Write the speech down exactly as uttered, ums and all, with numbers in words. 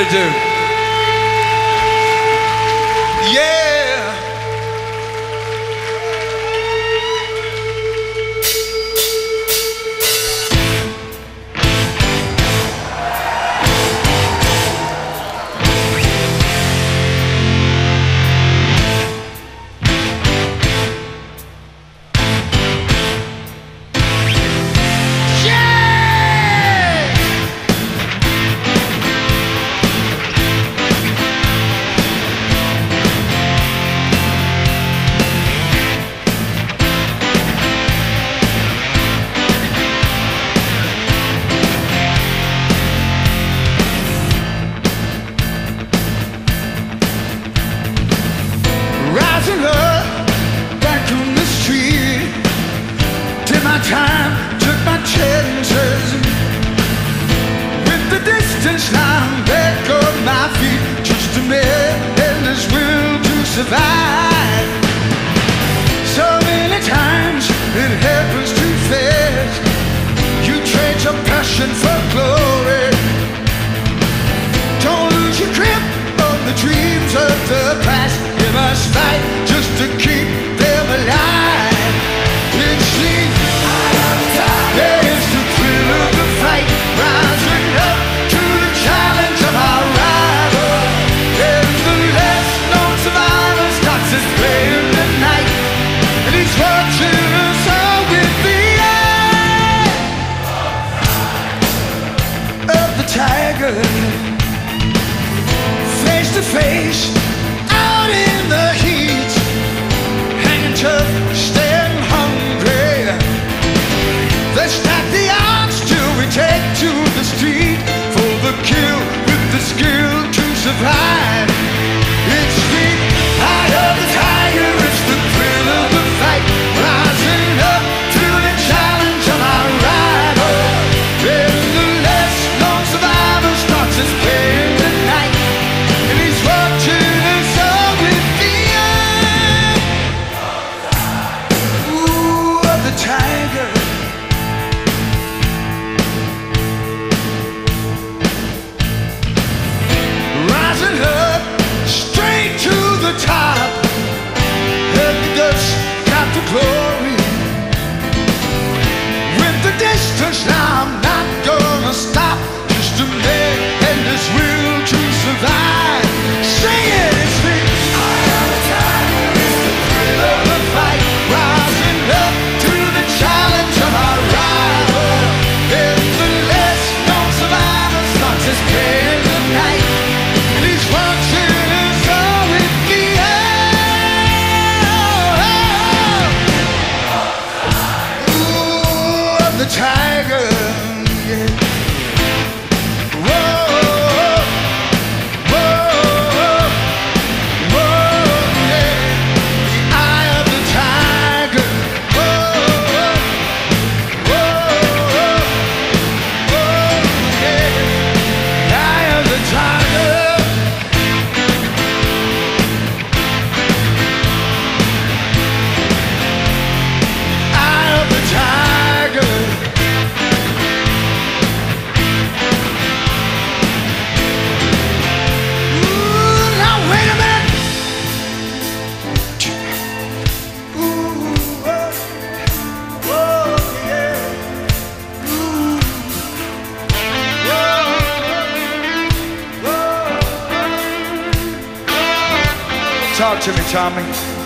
really do. Yeah. Rising up, back on the street, did my time, took my chances. With the distance now, I'm back on my feet, just a man and his will to survive. So many times it happens too fast. You trade your passion for glory. Don't lose your grip on the dreams of the past. You must fight just to keep them alive. It's the eye of the tiger. There's the thrill of the fight, rising up to the challenge of our rival. And the last known survivor starts his play in the night, and he's watching us all with the eye of the tiger. Face to face, out in the heat, hanging tough, staying hungry. They stack the odds till we take to the street for the kill with the skill to survive. It's the eye of the tiger, it's the thrill of the fight, rising up to the challenge of our rival. And the last known survivor starts his play in the night, and he's watching us all with the eye ooh, of the tiger. Rising up, straight to the top, and the guts got the glory. With the distance now, I'm not gonna stop, just a man and his will to survive. Sing it, it's the eye of the tiger, it's the thrill of the fight, rising up to the challenge of our rival. And the last known survivor starts his play in the night, and he's watching us all with the eye ooh, of the tiger. Yeah. Whoa. Talk to me, Tommy.